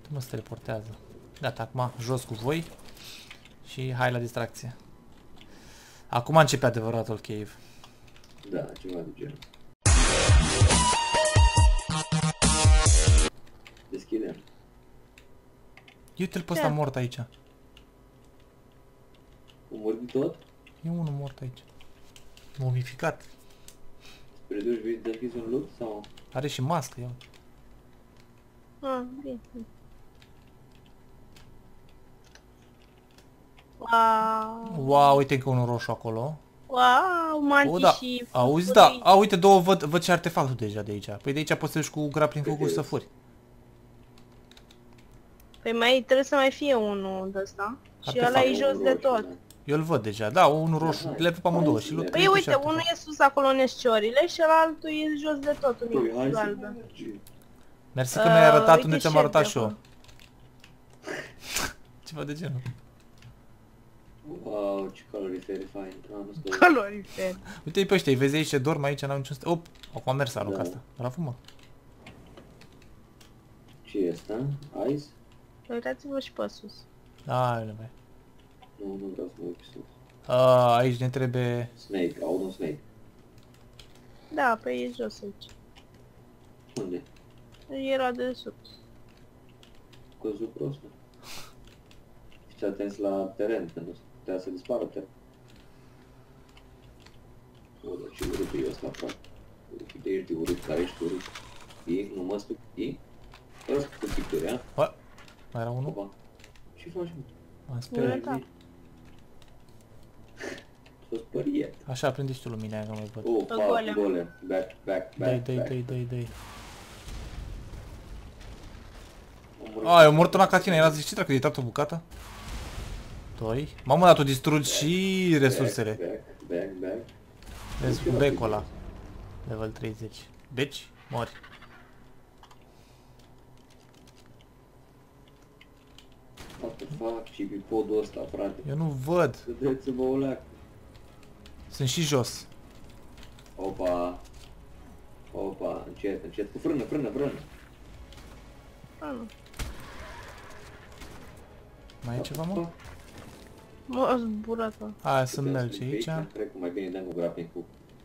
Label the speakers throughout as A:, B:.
A: Nu se teleportează. Gata, acum jos cu voi. Și hai la distracție. Acum începe adevăratul cave.
B: Da, ceva de genul. Deschidem.
A: Uite-l pe ăsta mort aici.
B: Umor de tot?
A: E unul mort aici. Mumificat.
B: Spre duși vei deschizi un loot sau?
A: Are și mască, eu.
C: Ah, bine. Wow.
A: Wow, uite încă unul roșu acolo.
C: Wow, manti
A: Da.
C: și
A: Auzi, da. A, uite, două văd și artefactul deja de aici. Păi de aici poți să duci cu grappling hook să furi.
C: Păi mai trebuie să mai fie unul de ăsta. Și
A: Artefact.
C: ăla e jos de tot.
A: Eu îl văd deja. Da, unul roșu. Le pe amândouă și
C: Păi uite, unul e sus acolo în esciorile și altul e jos de tot, unul
B: Păi, hai
C: e
B: să
C: galben.
B: mergem.
A: Mersi că mi-ai arătat
C: uite
A: unde ți-am
C: și
A: arătat
C: de
A: și eu.
C: acolo.
A: Ceva de genul.
B: Wow, ce caloriferi fain. Nu stă.
C: Calorifer.
A: Uite-i pe ăștia, îi vezi aici ce dorm aici, n-au niciun... Op, acum a mers aruc
B: Da.
A: asta. Bravo, mă.
B: Ce e asta? Ice?
C: Uitați-vă și pe sus.
A: Ai, nu mai.
B: Nu vreau să mă uit pe sus.
A: Aici ne trebuie...
B: Snake, aud un snake.
C: Da, pe e jos aici.
B: Unde?
C: Era de sus.
B: Căzut prost, mă. Fiți atenți la teren, că nu putea să dispară teren. O, dar ce urât e ăsta, frate. Uite, ești de urât, care ești urât. E, nu mă spui, e? Ăsta cu picturi, a?
A: Bă, mai era unul?
B: Opa. Ce faci, mă?
A: Am speriat.
C: Da.
B: S-o spăriet.
A: Așa, prinde și tu lumina aia, că mai văd.
B: Oh, fuck,
C: golem.
B: golem. Back, back,
A: Dai,
B: back,
A: dai,
B: back.
A: dai, dai, dai.
B: Omorât.
A: Eu mort una ca tine, era zis, ce dracu, de o bucată? 2. Mamă, dar tu distrugi și resursele.
B: Back.
A: Vezi cu becul ăla. Level 30. Beci, mori.
B: What the fuck, și pe podul ăsta, frate.
A: Eu nu văd.
B: Vedeți-vă o leacă.
A: Sunt și jos.
B: Opa. Opa, încet, încet. Cu frână.
C: Ah, nu.
A: Mai e ceva, mă?
C: Mă, a zburat-o.
A: Aia sunt melci aici.
B: Cred că mai bine dăm cu grappling hook.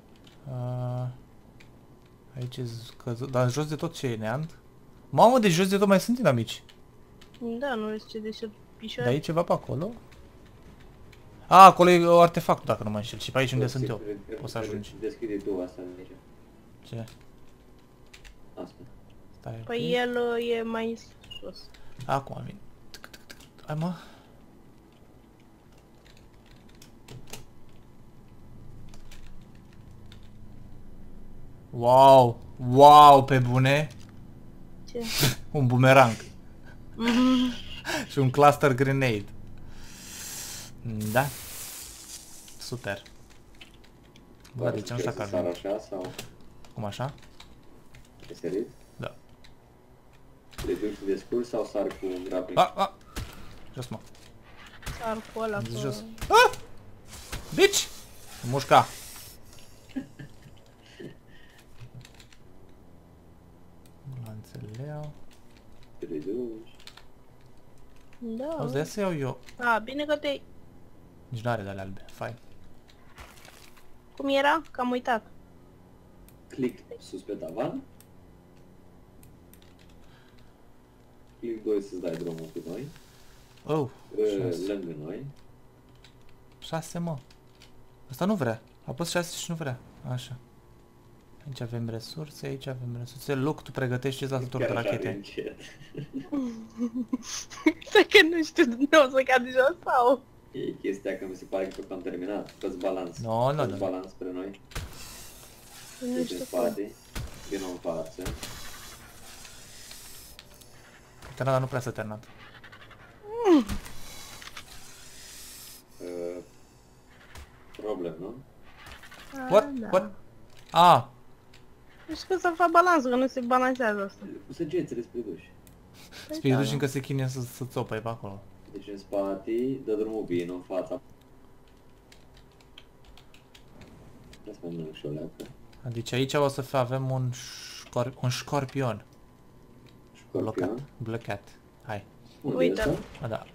A: Aici e căzut. Dar jos de tot ce e neant? Mamă, de jos de tot mai sunt dinamici.
C: Da, nu vezi ce deșert
A: Dar
C: pișoare?
A: e ceva pe acolo? Acolo e artefactul, dacă nu mă înșel. Și pe aici unde sunt eu. Poți să ajungi.
B: Deschide tu asta de aici.
A: Ce?
B: Asta.
A: Stai un
C: Păi
A: pic.
C: el e mai sus.
A: Acum vin. Hai, mă. Wow! Wow, pe bune!
C: Ce?
A: Un bumerang.
C: Mhm.
A: Și un cluster grenade. Da. Super. Bă, deci nu știu
B: Să
A: dacă
B: sar
A: avem.
B: așa sau
A: Cum așa?
B: e sărit?
A: Da.
B: Le duci și descurci sau sar cu grappling?
A: Jos, mă.
C: Sar cu ăla
A: Am zis
C: cu...
A: jos. Bitch! Mușca. Lanțeleu.
B: Te le duci.
C: Da.
A: Auzi, de să iau eu.
C: A, bine că te...
A: Nici nu are de ale albe. Fain.
C: Cum era? Că am uitat.
B: Click sus pe tavan. Click 2 să-ți dai drumul cu noi.
A: Oh, 6.
B: Lângă noi.
A: 6, mă. Asta nu vrea. Apăs 6 și nu vrea. Așa. Aici avem resurse, aici avem resurse. Luc, tu pregătești lansător de
B: Chiar așa de
A: rachete.
B: încet.
C: Stai că nu știu, nu o să cad jos sau?
B: E chestia că mi se pare că tot am terminat. Fă-ți balans.
A: No, no,
B: Fă-ți
A: no.
B: balans spre noi.
C: Nu
B: Deci în
C: știu cum.
B: spate. Vino în față.
A: Ternat, dar nu prea să ternat.
B: Problem, nu?
A: What?
C: Da.
A: What? Ah,
C: Nu știu cum să fac balansul, că nu se balansează asta.
B: Cu săgețele spre duși.
A: spiritul și încă se chinie să țopăie pe acolo.
B: Deci în spate, dă drumul bine în fața. Asta mai mănânc și o leacă.
A: Deci aici o să avem un scorpion. Blocat.
B: Scorpion.
A: Blocat. Hai.
B: Unde
C: Uite.
B: e ăsta?
A: A, da.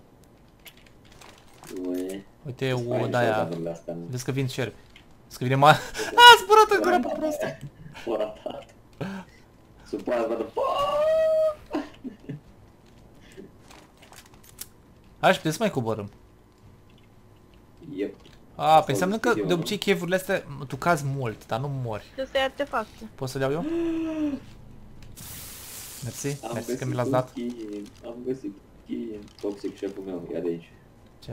B: Ue,
A: Uite
B: îți faci
A: o de-aia.
B: jocurile astea, nu?
A: Vezi că vin șerpi. Vezi că vine A, zburat în gura pe prostă.
B: Poratat. Surprise, motherfucker!
A: Hai și putem să mai coborâm.
B: Yep.
A: A, pe înseamnă că
B: deschid eu,
A: de obicei chievurile astea tu cazi mult, dar nu mori.
C: Ăsta e artefactul.
A: Poți să le iau eu? Mersi,
B: Am
A: mersi că
B: găsit
A: mi l-ați
B: un
A: dat.
B: skin, am găsit skin. Toxic șeful meu, ia de aici.
A: Ce?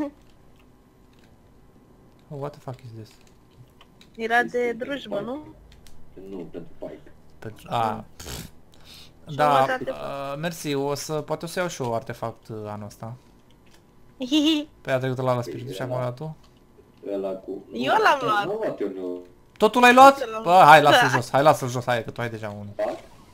A: Oh, what the fuck is this?
C: Era de
B: Este
C: drujbă,
B: pentru
C: nu?
B: Pike. Nu, pentru Pike.
A: Pentru... A,
C: Și
A: da,
C: un alt artefact.
A: mersi, poate o să iau și eu artefact anul ăsta.
C: Hihi.
A: Pe a trecut la spiritul
B: Păi,
A: și acum la tu?
B: Ăla cu...
C: Eu l-am luat.
B: Nu, luat eu, nu.
A: Totul l-ai luat?
C: Totul l-am
A: Bă,
C: luat.
A: hai, lasă-l
C: Da.
A: jos, hai, lasă-l jos, hai, că tu ai deja unul.
B: Fac?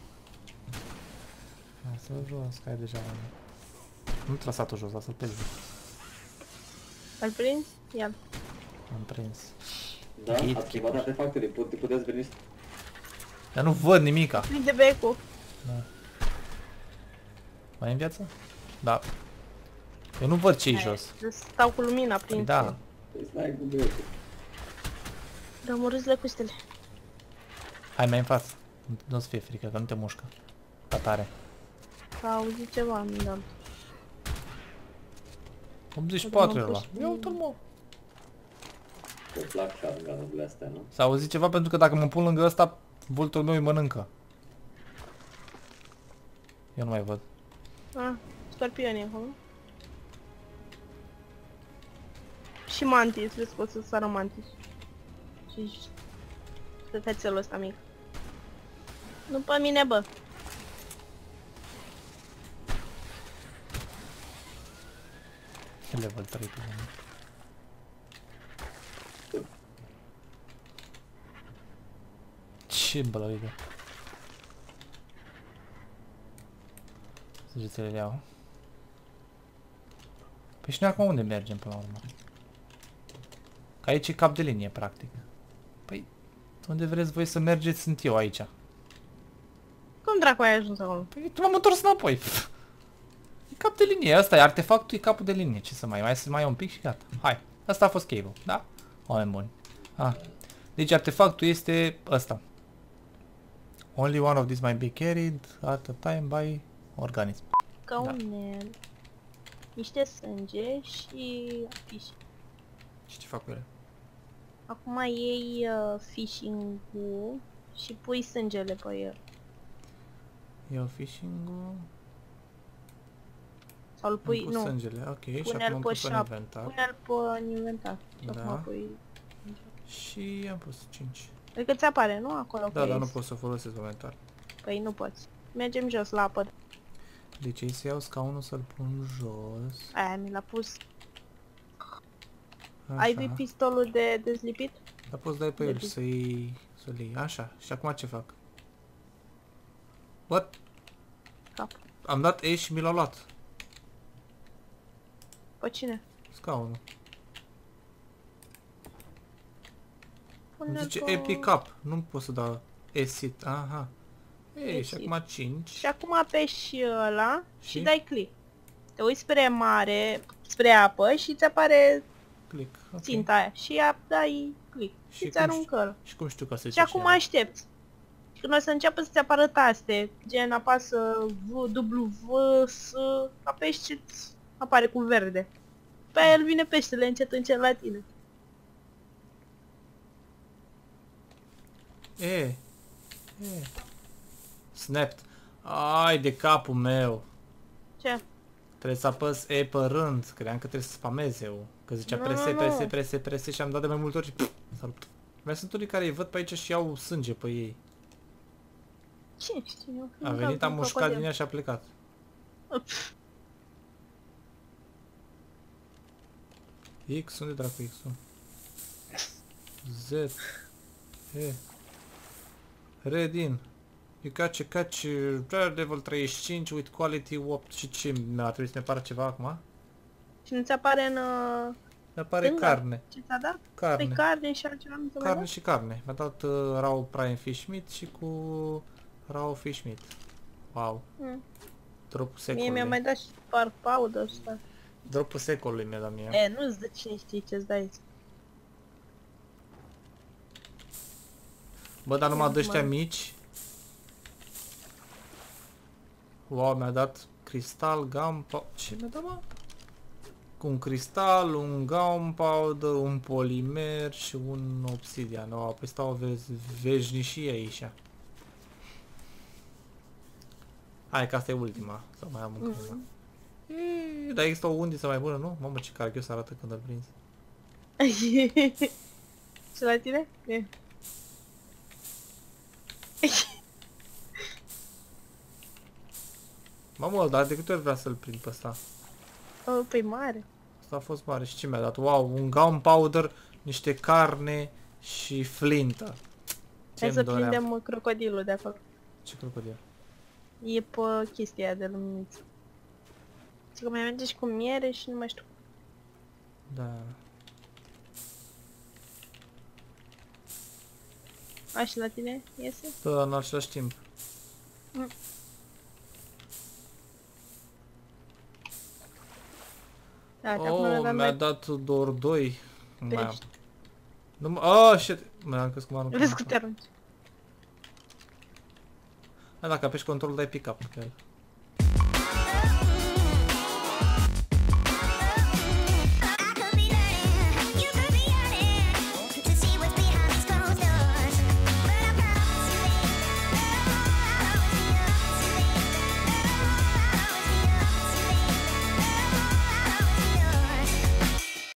A: Lasă-l jos, că ai deja unul. Nu trăsatul jos, lasă-l pe jos.
C: L-ai prins? Ia.
A: Am prins.
B: Da?
A: Hit.
B: Ați schimbat artefactele, puteți veni...
A: Dar nu văd nimica.
C: Prinde becul.
A: Mai e în viață? Da. Eu nu văd ce-i jos.
C: Stau cu lumina
A: Păi
C: prins.
A: da.
B: Păi stai cu băietul.
C: Dar omorâți lăcustele.
A: Hai mai în față. Nu o să fie frică, că nu te mușcă. Ca tare.
C: Că auzi ceva, mi dat.
A: 84
C: m-am
A: era.
C: pus-
A: Ia uite-l, mă.
B: Că plac shotgun-urile astea, nu?
A: S-a auzit ceva pentru că dacă mă pun lângă ăsta, vultul meu îi mănâncă. Eu nu mai văd.
C: Ah, scorpioni acolo. Și mantis, vezi că o să sară mantis. Și cățelul ăsta mic. Nu pe mine, bă.
A: Level 3 pe mine. Ce blăidă. Săgețele le iau. Păi și noi acum unde mergem până la urmă? Că aici e cap de linie, practic. Păi, unde vreți voi să mergeți sunt eu aici.
C: Cum dracu ai ajuns acolo?
A: Păi tu m-am întors înapoi. E cap de linie, asta e artefactul, e capul de linie. Ce să mai iau un pic și gata. Hai, asta a fost cave-ul, da? Oameni buni. Ah. Deci artefactul este ăsta. Only one of these might be carried at a time by organism.
C: Ca un nel. Niște sânge și fish.
A: Și ce fac cu ele?
C: Acum iei fishing-ul și pui sângele pe el.
A: Iau fishing-ul.
C: Sau îl pui,
A: Am pus
C: nu,
A: sângele, ok. Și acum
C: pune-l
A: am
C: pe
A: pus în
C: shop.
A: inventar.
C: Pune-l pe inventar. Și
A: Da.
C: acum pui...
A: Și am pus 5.
C: Adică ți apare, nu? Acolo
A: Da,
C: că
A: dar nu
C: ești.
A: pot să o folosesc momentan.
C: Păi nu poți. Mergem jos la apă.
A: Deci ei să iau scaunul să-l pun jos.
C: Aia mi l-a pus.
A: Așa.
C: Ai vii pistolul de dezlipit?
A: Dar poți dai pe
C: De
A: el și
C: bine.
A: să-l iei. Așa. Și acum ce fac? What?
C: Cap.
A: Am dat E și mi l-a luat.
C: Pe cine?
A: Scaunul. Îmi
C: Pune-l
A: zice
C: pe...
A: Epic Up. Nu pot să dau E-sit. Aha. Ei, și
C: E-sit.
A: acum 5.
C: Și acum apeși ăla și
A: Și?
C: dai click. Te uiți spre mare, spre apă și îți apare
A: Click. Ok.
C: ținta aia. Și dai click. Și îți
A: cum
C: aruncă ăla.
A: Și cum știu că se
C: Și acum aștepți. Și când o să înceapă să-ți apară taste, gen apasă V, W, V, S, apeși și apare cu verde. Pe aia el vine peștele încet la tine.
A: E. Snapped. Ai de capul meu.
C: Ce?
A: Trebuie să apăs E pe rând. Credeam că trebuie să spameze eu. Că zicea
C: Nu,
A: prese,
C: nu,
A: prese,
C: nu.
A: prese, prese și am dat de mai multe ori și s-a rupt. Mai sunt unii care îi văd pe aici și iau sânge pe ei.
C: Cine știu eu?
A: A venit, a mușcat din ea și a plecat. X, unde dracu X-ul? Z. E. Red in. You catch level 35 with quality 8 și ce mi-a trebuit să ne pară ceva acum?
C: Și nu ți apare în...
A: Mi apare
C: stânga?
A: carne.
C: Ce ți-a dat?
A: Carne.
C: Păi carne și altceva nu ți-a mai
A: Carne
C: dat?
A: și carne. Mi-a dat raw prime fish meat și cu raw fish meat. Wow.
C: Mm.
A: Dropul
C: Mie
A: secolului.
C: mi-a mai dat și spark powder ăsta.
A: Dropul secolului mi-a dat mie.
C: E, nu-ți dă cine știe ce-ți dai.
A: Bă, dar numai
C: Ia,
A: de ăștia
C: mă.
A: mici. Wow, mi-a dat cristal, gunpowder. Ce mi-a dat, mă? Cu un cristal, un gunpowder, un polimer și un obsidian. O, păi stau veșnicie aici. Hai că asta e ultima. Să mai am încă una. Dar există o undiță mai bună, nu? Mamă, ce caragios arată când îl prinzi.
C: Și la tine? E.
A: Mamă, dar de câte ori vrea să-l prind pe ăsta?
C: Păi mare.
A: Asta a fost mare. Și ce mi-a dat? Wow, un gunpowder, niște carne și flintă.
C: Hai să
A: Ce-mi doream?
C: prindem crocodilul de acolo.
A: Ce crocodil?
C: E pe chestia aia de luminiță. Și că mai merge și cu miere și nu mai știu.
A: Da.
C: A, și la tine iese?
A: Da, în același timp.
C: Da, că acum
A: Oh,
C: aveam
A: mi-a
C: mai
A: dat doar 2. Mai am.
C: pești.
A: Nu mă... Oh, shit! Mi-am crezut că mă arunc.
C: Vezi că te arunci.
A: Da, dacă apeși control dai pick-up pe el.